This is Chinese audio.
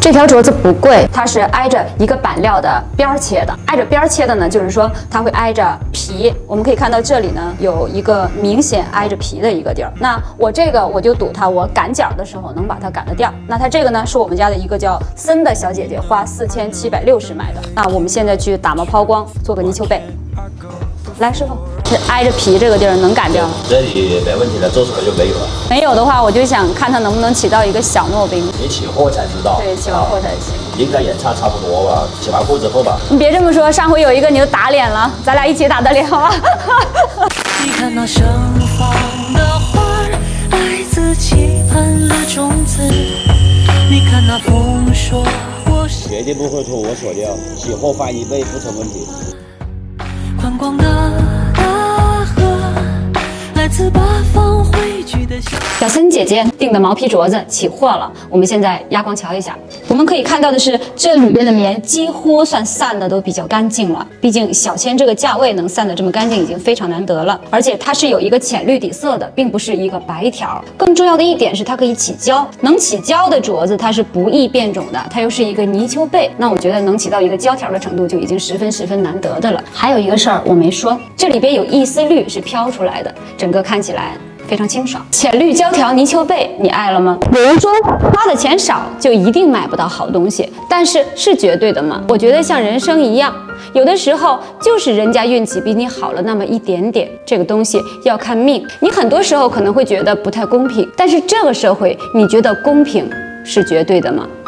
这条镯子不贵，它是挨着一个板料的边儿切的。挨着边儿切的呢，就是说它会挨着皮。我们可以看到这里呢有一个明显挨着皮的一个地儿。那我这个我就赌它，我擀角的时候能把它擀得掉。那它这个呢是我们家的一个叫森的小姐姐花4760买的。那我们现在去打磨抛光，做个泥鳅背。来，师傅，是挨着皮这个地儿能擀掉吗？ 这里没问题的，做出来就没有了。 没有的话，我就想看它能不能起到一个小糯冰。 你起货才知道。 对，起完货才行。 应该也差不多吧，起完货之后吧。 你别这么说，上回有一个你就打脸了，咱俩一起打得了啊！ 你看那盛放的花儿，来自期盼的种子。你看那风说我是绝对不会出我所料，起货翻1倍不成问题。 宽广的大河，来自八方汇聚的小森姐姐订的毛皮镯子起货了，我们现在压光瞧一下。我们可以看到的是，这里边的棉几乎算散的都比较干净了。毕竟小千这个价位能散得这么干净已经非常难得了，而且它是有一个浅绿底色的，并不是一个白条。更重要的一点是它可以起胶，能起胶的镯子它是不易变种的，它又是一个泥鳅背，那我觉得能起到一个胶条的程度就已经十分难得的了。还有一个事儿我没说，这里边有一丝绿是飘出来的，整个看起来非常清爽。浅绿胶条泥鳅背，你爱了吗？有人说花的钱少就一定买不到好东西，但是是绝对的吗？我觉得像人生一样，有的时候就是人家运气比你好了那么一点点，这个东西要看命。你很多时候可能会觉得不太公平，但是这个社会你觉得公平是绝对的吗？